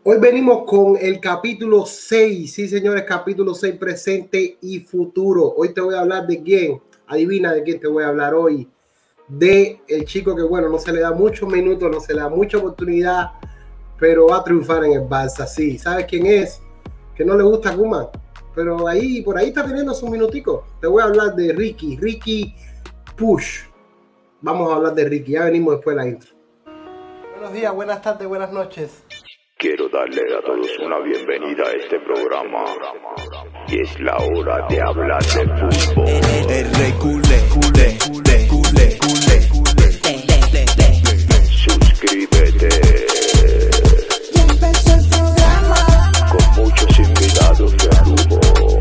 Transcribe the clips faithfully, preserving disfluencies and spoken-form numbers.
Hoy venimos con el capítulo seis, sí señores, capítulo seis, presente y futuro. Hoy te voy a hablar de quién, adivina de quién te voy a hablar hoy. De el chico que, bueno, no se le da muchos minutos, no se le da mucha oportunidad, pero va a triunfar en el Barça, sí. ¿Sabes quién es? Que no le gusta Koeman, pero ahí, por ahí está teniendo sus minuticos. Te voy a hablar de Riqui, Riqui Puig. Vamos a hablar de Riqui, ya venimos después de la intro. Buenos días, buenas tardes, buenas noches. Quiero darle a todos una bienvenida a este programa y es la hora de hablar de fútbol. El rey culé, culé, culé, culé, culé, culé. Suscríbete. Ya empezó el programa. Con muchos invitados de lujo,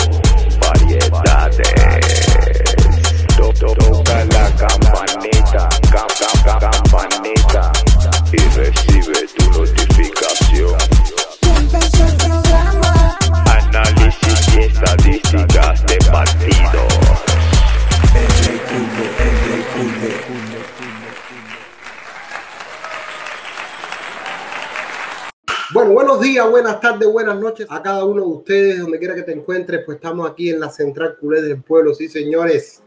variedades. To- Toca la campanita, cam, cam, cam, campanita y recibe tu notificación. Ya empezó el programa. Análisis y estadísticas de partido. El rey culé, el rey culé, culé, culé. Bueno, buenos días, buenas tardes, buenas noches a cada uno de ustedes, donde quiera que te encuentres, pues estamos aquí en la Central Culé del Pueblo, sí señores.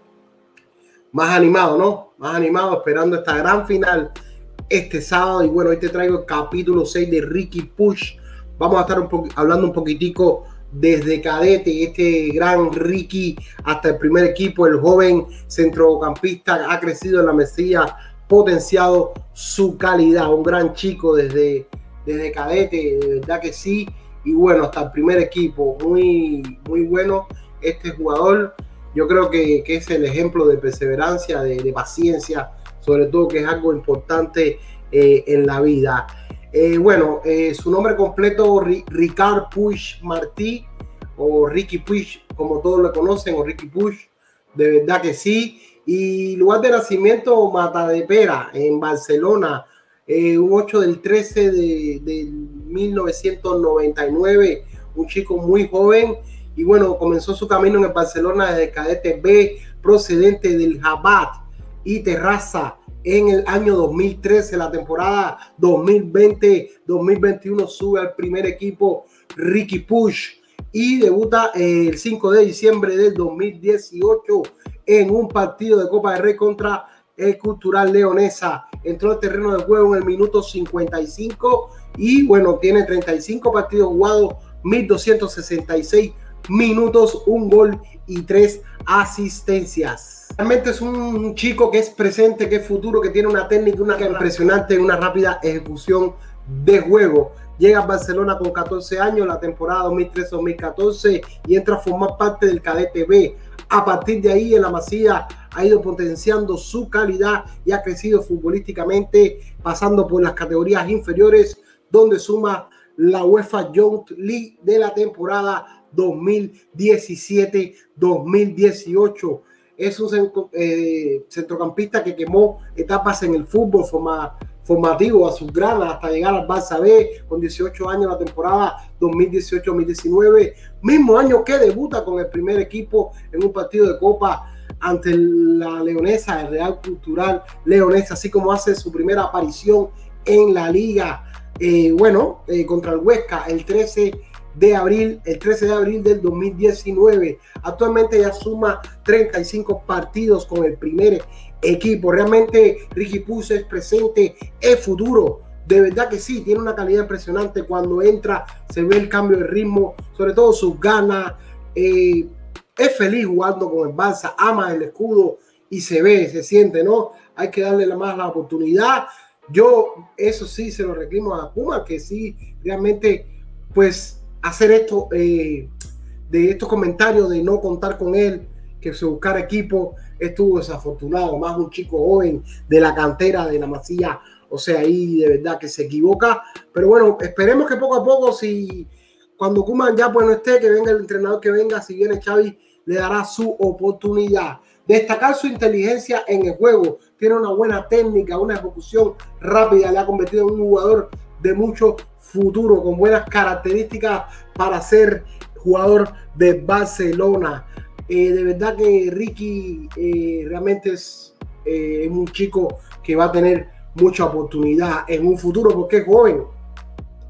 Más animado, ¿no? Más animado, esperando esta gran final este sábado. Y bueno, hoy te traigo el capítulo seis de Riqui Puig. Vamos a estar un po- hablando un poquitico desde cadete, este gran Riqui hasta el primer equipo. El joven centrocampista ha crecido en la Mesía, potenciado su calidad. Un gran chico desde, desde cadete, de verdad que sí. Y bueno, hasta el primer equipo, muy, muy bueno este jugador. Yo creo que, que es el ejemplo de perseverancia, de, de paciencia, sobre todo, que es algo importante eh, en la vida. Eh, bueno, eh, su nombre completo, Ricard Puig Martí, o Riqui Puig, como todos lo conocen, o Riqui Puig, de verdad que sí. Y lugar de nacimiento, Matadepera, en Barcelona, eh, un ocho del trece de, de mil novecientos noventa y nueve, un chico muy joven. Y bueno, comenzó su camino en el Barcelona desde cadete B, procedente del Rabat y Terrassa. En el año dos mil trece, la temporada dos mil veinte dos mil veintiuno, sube al primer equipo Riqui Puig y debuta el cinco de diciembre del dos mil dieciocho en un partido de Copa del Rey contra el Cultural Leonesa. Entró al terreno de juego en el minuto cincuenta y cinco y bueno, tiene treinta y cinco partidos jugados, mil doscientos sesenta y seis minutos, un gol y tres asistencias. Realmente es un chico que es presente, que es futuro, que tiene una técnica, una impresionante, una rápida ejecución de juego. Llega a Barcelona con catorce años, la temporada dos mil trece dos mil catorce, y entra a formar parte del cadete B. A partir de ahí, en la Masía ha ido potenciando su calidad y ha crecido futbolísticamente, pasando por las categorías inferiores, donde suma la UEFA Youth League de la temporada dos mil diecisiete dos mil dieciocho. Es un eh, centrocampista que quemó etapas en el fútbol forma, formativo a sus granas hasta llegar al Barça B con dieciocho años, la temporada dos mil dieciocho dos mil diecinueve, mismo año que debuta con el primer equipo en un partido de Copa ante la Leonesa, el Real Cultural Leonesa, así como hace su primera aparición en la liga, eh, bueno, eh, contra el Huesca el trece de abril, el trece de abril del dos mil diecinueve. Actualmente ya suma treinta y cinco partidos con el primer equipo. Realmente Riqui Puig es presente, es futuro. De verdad que sí, tiene una calidad impresionante. Cuando entra se ve el cambio de ritmo, sobre todo sus ganas. Eh, es feliz jugando con el Barça, ama el escudo y se ve, se siente, ¿no? Hay que darle más la oportunidad. Yo, eso sí, se lo reclamo a Koeman, que sí, realmente, pues, hacer esto, eh, de estos comentarios de no contar con él, que se buscara equipo, estuvo desafortunado, más un chico joven de la cantera de la Masía, o sea, ahí de verdad que se equivoca, pero bueno, esperemos que poco a poco, si cuando Koeman ya pues no esté, que venga el entrenador que venga, si viene Xavi, le dará su oportunidad. Destacar su inteligencia en el juego, tiene una buena técnica, una ejecución rápida, le ha convertido en un jugador de mucho futuro, con buenas características para ser jugador de Barcelona. Eh, de verdad que Riqui eh, realmente es eh, un chico que va a tener mucha oportunidad en un futuro porque es joven.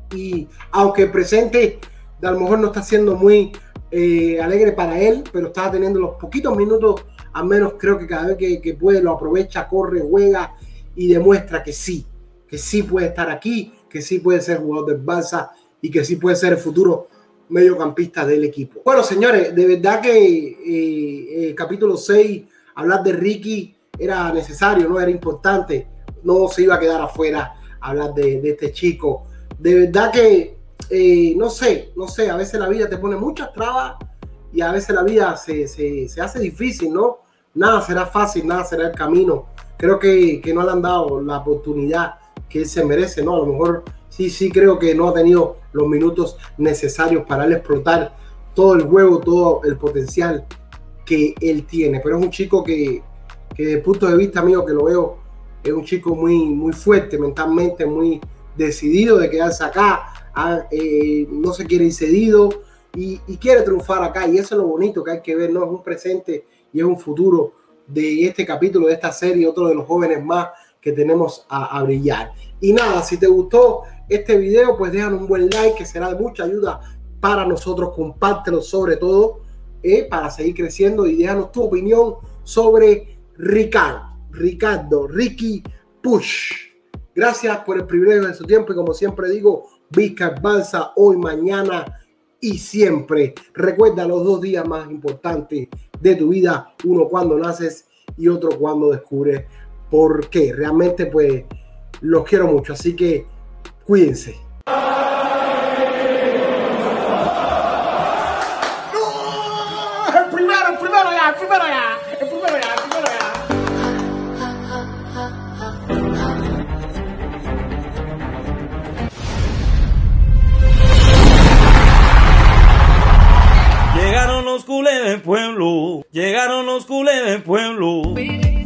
y aunque el presente a lo mejor no está siendo muy eh, alegre para él, pero está teniendo los poquitos minutos, al menos creo que cada vez que, que puede lo aprovecha, corre, juega y demuestra que sí, que sí puede estar aquí, que sí puede ser jugador del Barça y que sí puede ser el futuro mediocampista del equipo. Bueno, señores, de verdad que eh, eh, capítulo seis, hablar de Ricky era necesario, ¿no? Era importante, no se iba a quedar afuera hablar de, de este chico. De verdad que eh, no sé, no sé, a veces la vida te pone muchas trabas y a veces la vida se, se, se hace difícil, ¿no? Nada será fácil, nada será el camino. Creo que, que no le han dado la oportunidad que él se merece, ¿no? A lo mejor sí, sí creo que no ha tenido los minutos necesarios para él explotar todo el juego, todo el potencial que él tiene. Pero es un chico que, que desde el punto de vista mío que lo veo, es un chico muy, muy fuerte mentalmente, muy decidido de quedarse acá, a, eh, no se quiere ir cedido y, y quiere triunfar acá, y eso es lo bonito que hay que ver, ¿no? Es un presente y es un futuro de este capítulo, de esta serie, otro de los jóvenes más que tenemos a, a brillar. Y nada, si te gustó este video, pues déjanos un buen like, que será de mucha ayuda para nosotros. Compártelo sobre todo eh, para seguir creciendo, y déjanos tu opinión sobre Ricardo, Ricardo, Ricky Puig. Gracias por el privilegio de su tiempo y como siempre digo, Visca el Barça, hoy, mañana y siempre. Recuerda los dos días más importantes de tu vida, uno cuando naces y otro cuando descubres por qué. Realmente pues los quiero mucho, así que cuídense. ¡No! El primero, el primero ya, el primero ya, el primero ya, el primero ya. Llegaron los culés del pueblo, llegaron los culés del pueblo.